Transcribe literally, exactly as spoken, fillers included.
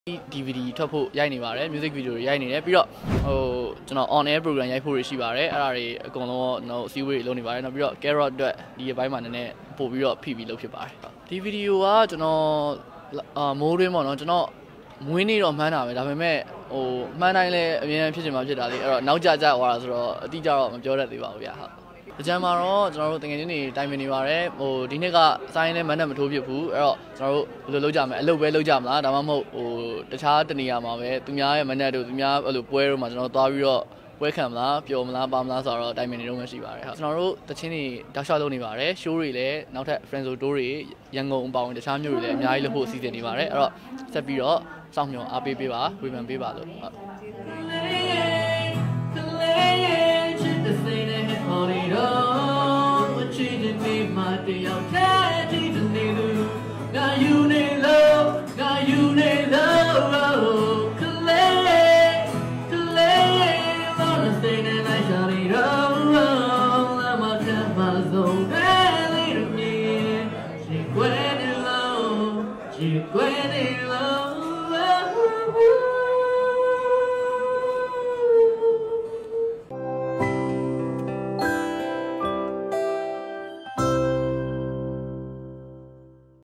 D V D ထွက်ဖို့ရိုက်နေပါတယ် music video တွေရိုက်နေတယ်ပြီးတော့ဟိုကျွန်တော် on air program ရိုက်ဖို့ရှိပါတယ်အဲ့ဒါတွေအကုန်လုံးကျွန်တော်အစည်းအဝေးတွေလုပ်နေပါတယ်နောက်ပြီးတော့ carrot အတွက်ဒီအပိုင်းမှာနည်းနည်းပို့ပြီးတော့ဖိပြီးလုပ်ဖြစ်ပါတယ်ဒီ video ကကျွန်တော်အာမိုးတွင်းပေါ့နော်ကျွန်တော်မွေးနေတော့မှန်းတာပဲဒါပေမဲ့ဟိုမှန်းတိုင်းလည်းအမြဲဖြစ်ချင်မှဖြစ်တာလေအဲ့တော့နောက်ကျကျသွားတာဆိုတော့အတိအကျတော့မပြောတတ်သေးပါဘူးဗျာဟုတ်အကြမ်းမှာတော့ကျွန်တော်တို့တကယ်ချင်းနေတိုင်ပင်နေပါတယ်ဟိုဒီနှစ်ကစိုင်းနဲ့မန်းနဲ့မထိုးဖြစ်ဘူးအဲ့တော့ကျွန်တော်တို့ဘယ်လိုလုပ်ကြမလဲအလုပ်ပဲလုပ်ကြမလားဒါမှမဟုတ်ဟိုတခြားတနေရာမှာပဲသူများရဲ့မန်းနဲ့တို့သူများအဲ့လိုပွဲတို့မှာကျွန်တော်သွားပြီးတော့ပွဲခံမလားပျော်မလားပါမလားဆိုတော့တိုင်ပင်နေတော့မှရှိပါတယ်ဟုတ်ကျွန်တော်တို့တချင်းတွေတောက်လျှောက်လုပ်နေပါတယ် show တွေလည်းနောက်ထပ် friend zone tour တွေရန်ကုန်အပေါင်းတခြားမြို့တွေလည်းအများကြီးလုပ်ဖို့အစီအစဉ်နေပါတယ်အဲ့တော့ဆက်ပြီးတော့စောင့်မျှော်အားပေးပေးပါဝေဖန်ပေးပါလို့ဟုတ်Now you need love, now you need love. Clay, clay, on the stage and I shall it all. I'm a campazon, belly to me. She went in love, she went in love.